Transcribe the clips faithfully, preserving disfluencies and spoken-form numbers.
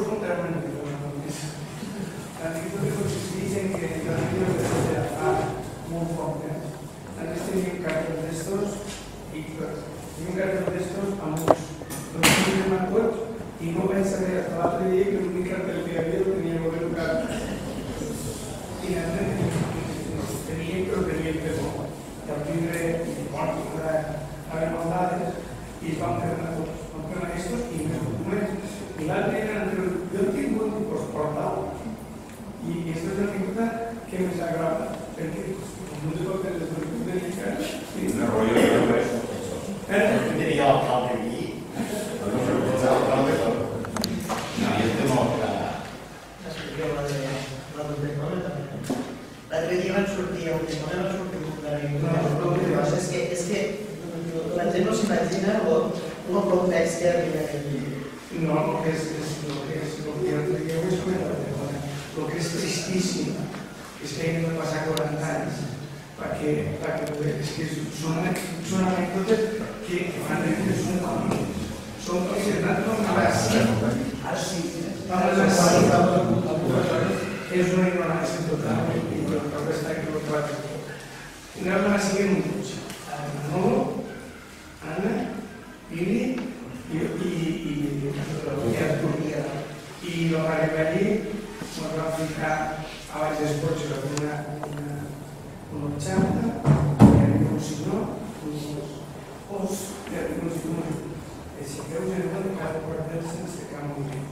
és un terme només. L'anècdota consisteix en que jo havia de fa molt poc temps. Antes tenia un cartell d'estos i tenia un cartell d'estos amb uns dos mil tots i no vaig saber hasta l'altre dia que l'únic cartell que hi havia el tenia molt educat. I tenia que ho tenia que bo. I al tindre, bueno, haver maldades i es van fer tots. Van fer aquests i més documents. I l'altre era entre el... Jo he tingut un postportal i aquesta és l'anècdota que més agrada perquè no sé com que les documents de l'Icar i una rotllo de res. Eh? Tenia l'alcalde aquí. No sé com és l'alcalde, però... No, jo estic molt clar. Expliqueu la de l'última hora també. L'altre dia van sortir, a l'última hora van sortir un d'anècdotes. És que, és que la gent no s'imagina el context que arriba a aquest vídeo. No, el que és el que és el que jo ho he comentat, el que és tristíssim és que hem de passar quaranta anys perquè és que són anècdotes que fan que són còmics. Són com si anat com a les ara sí, a les és una ignorància total i el que està equivocat. Anem a la següent cotxe. Manolo, Anna, Pili i Artur. I la Maria Gallí ens va ficar a baix del cotxe una xanta, i havia un senyor, uns os, i havia un senyor. Aixequeu general de cada quartet sense cap moviment.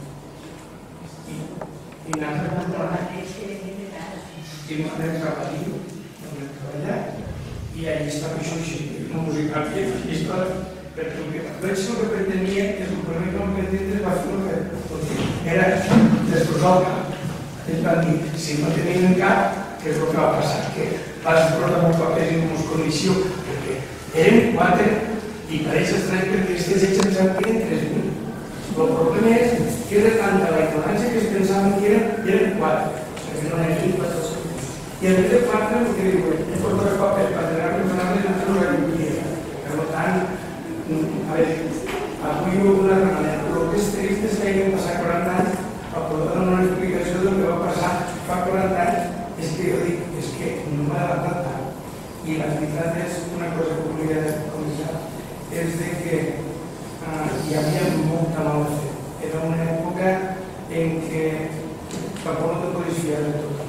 I anant a controlar i no anem treballant, no anem treballant, i allà estava això així, una musical que perquè el que vaig el que pretenia és el primer que em pretendre va fer el que era destrossar el cap. Ells van dir, si no tenim cap, què és el que va passar? Que vas portar un paper en una condició, perquè eren quatre i pareix estrany perquè aquestes ells ens en queden tres mil. El problema és que era tanta la ignorància que es pensaven que eren quatre. I en vez de quatre, el que diuen, és portar el paper per donar-li una altra i no la lliuria. Per tant, a veure, avui ho he donat una manera, però el que és trist és que hagin passat quaranta anys a poder donar una explicació del que va passar fa quaranta anys, és que jo dic, és que no m'ha adaptat tant. I la veritat és una cosa que volia començar, és que hi havia molta mala fe. Era una època en què tampoc no te podies fiar de tot.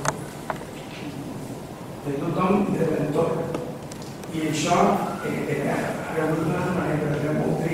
De tothom i de l'entorn. I això era hagut d'una manera, era molt trist.